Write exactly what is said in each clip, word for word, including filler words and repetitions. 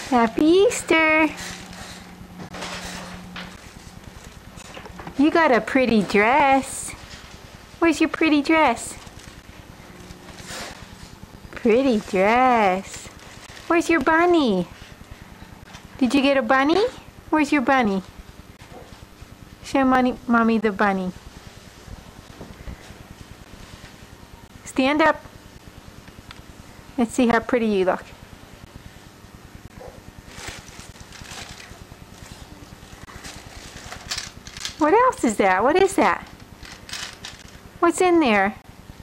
Happy Easter! You got a pretty dress. Where's your pretty dress? Pretty dress. Where's your bunny? Did you get a bunny? Where's your bunny? Show mommy, mommy the bunny. Stand up. Let's see how pretty you look. What else is that? What is that? What's in there?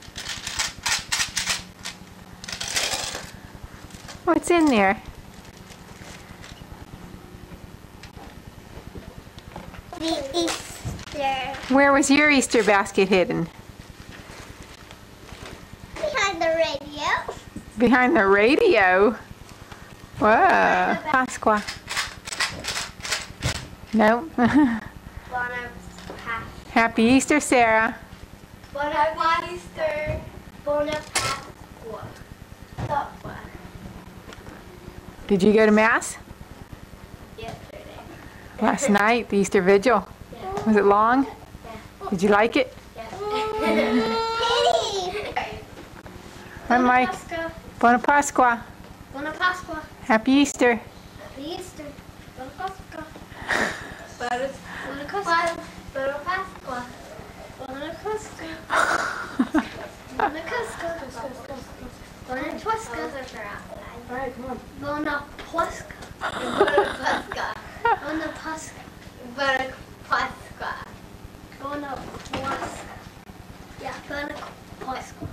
What's in there? The Easter. Where was your Easter basket hidden? Behind the radio. Behind the radio? Whoa. Pasqua. No. Happy Easter, Sarah. Happy Easter. Buona Pasqua. Did you go to Mass? Yesterday. Last night, the Easter Vigil. Yeah. Was it long? Yeah. Did you like it? Yeah. Hi, Mike. Buona Pasqua. Buona Pasqua. Happy Easter. Happy Easter. Buona Pasqua. Buona Pasqua. Buona Pasqua. Buona Pasqua. Buona Pasqua. Buona Pasqua. All right, come on. Buona Pasqua. Buona Pasqua. Buona Pasqua. Buona Pasqua. Buona Pasqua. Yeah, Buona Pasqua.